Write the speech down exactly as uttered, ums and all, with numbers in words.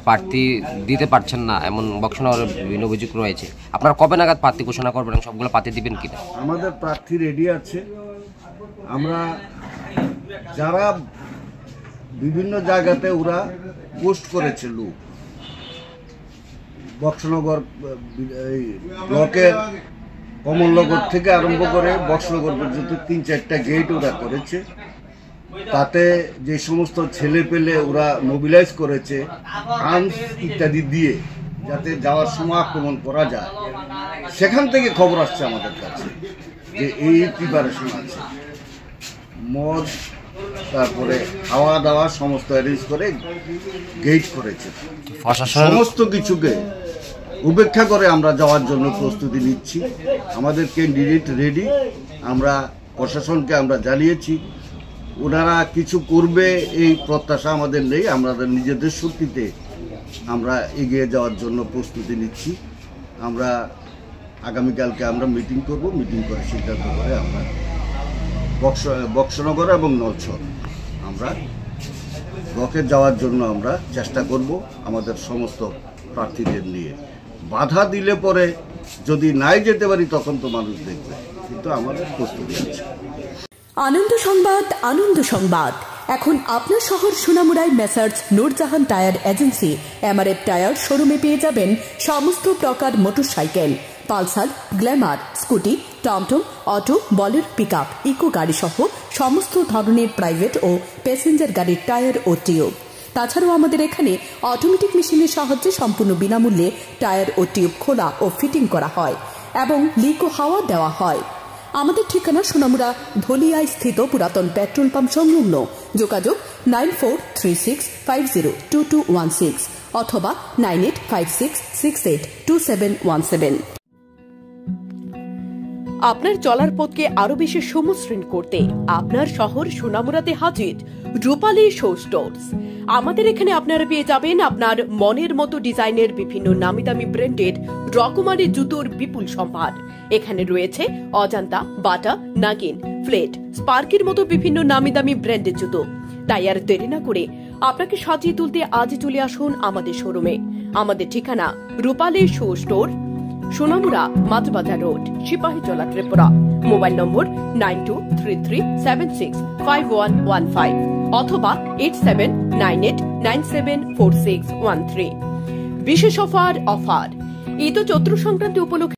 প্রার্থী দিতে পারছেন না, এমন বক্সনগরের বিভিন্ন অভিযোগ রয়েছে। আপনারা কবে নাগাদ প্রার্থী ঘোষণা করবেন, সবগুলো প্রার্থী দিবেন কিনা? আমাদের প্রার্থী রেডি আছে। আমরা যারা বিভিন্ন জায়গাতে ওরা পোস্ট করেছে লোক, বক্সনগর ব্লকের কমলনগর থেকে আরম্ভ করে বক্সনগর পর্যন্ত তিন চারটা গেট ওরা করেছে। তাতে যে সমস্ত ছেলে পেলে ওরা মোবিলাইজ করেছে আর্মস ইত্যাদি দিয়ে, যাতে যাওয়ার সময় আক্রমণ করা যায়, সেখান থেকে খবর আসছে আমাদের কাছে যে এই প্রিপারেশন আছে। মদ, তারপরে খাওয়া দাওয়া সমস্ত অ্যারেঞ্জ করে গেট করেছে। সমস্ত কিছুকে উপেক্ষা করে আমরা যাওয়ার জন্য প্রস্তুতি নিচ্ছি। আমাদের ক্যান্ডিডেট রেডি। আমরা প্রশাসনকে আমরা জানিয়েছি, ওনারা কিছু করবে এই প্রত্যাশা আমাদের নেই। আমরা নিজেদের শক্তিতে আমরা এগিয়ে যাওয়ার জন্য প্রস্তুতি নিচ্ছি। আমরা আগামীকালকে আমরা মিটিং করব, মিটিং করে সিদ্ধান্ত করে আমরা বক্স বক্সনগর এবং নলছর আমরা ব্লকে যাওয়ার জন্য আমরা চেষ্টা করব আমাদের সমস্ত প্রার্থীদের নিয়ে। বাধা দিলে পরে যদি নাই যেতে পারি তখন তো মানুষ দেখবে, কিন্তু আমাদের প্রস্তুতি আছে। আনন্দ সংবাদ, আনন্দ সংবাদ। এখন আপনার শহর সোনামুড়ায় messrs Nurjahan tyre agency MRF tyre শোরুমে পেয়ে যাবেন সমস্ত প্রকার মোটরসাইকেল, পালসার, গ্ল্যামার, স্কুটি, টমটম, অটো, বলেরো, পিকআপ, ইকো গাড়ি সহ সমস্ত ধরনের প্রাইভেট ও প্যাসেঞ্জার গাড়ির টায়ার ও টিউব। তাছাড়াও আমাদের এখানে অটোমেটিক মেশিনের সাহায্যে সম্পূর্ণ বিনামূল্যে টায়ার ও টিউব খোলা ও ফিটিং করা হয় এবং লিক ও হাওয়া দেওয়া হয়। আমাদের ঠিকানা সোনামুড়া ধলিয়ায় স্থিত পুরাতন পেট্রোল পাম্প সংলগ্ন। যোগাযোগ nine four three six five zero two two one six অথবা nine eight five six six eight two seven one seven. আপনার চলার পথকে আরো বেশি সমশ্রীণ করতে আপনার শহর সোনামুড়াতে হাজির রূপালী শো স্টোর্স। আমাদের এখানে আপনারা পেয়ে যাবেন আপনার মনের মতো ডিজাইনের বিভিন্ন নামি দামি ব্র্যান্ডেড রকমারি জুতোর বিপুল সম্ভার। এখানে রয়েছে অজান্তা, বাটা, নাগিন, ফ্লেট, স্পার্কের মতো বিভিন্ন নামি দামি ব্র্যান্ডের জুতো। তাই আর দেরি না করে আপনাকে সাজিয়ে তুলতে আজই চলে আসুন আমাদের শোরুমে। আমাদের ঠিকানা Rupali shoe store, Sonamura Majhbazar road, Sepahijala, Tripura. Mobile number nine two three three seven six five one one five অথবা eight seven nine eight nine seven four six one three. বিশেষ অফার অফার ঈদ ও চৈত্র সংক্রান্তি উপলক্ষে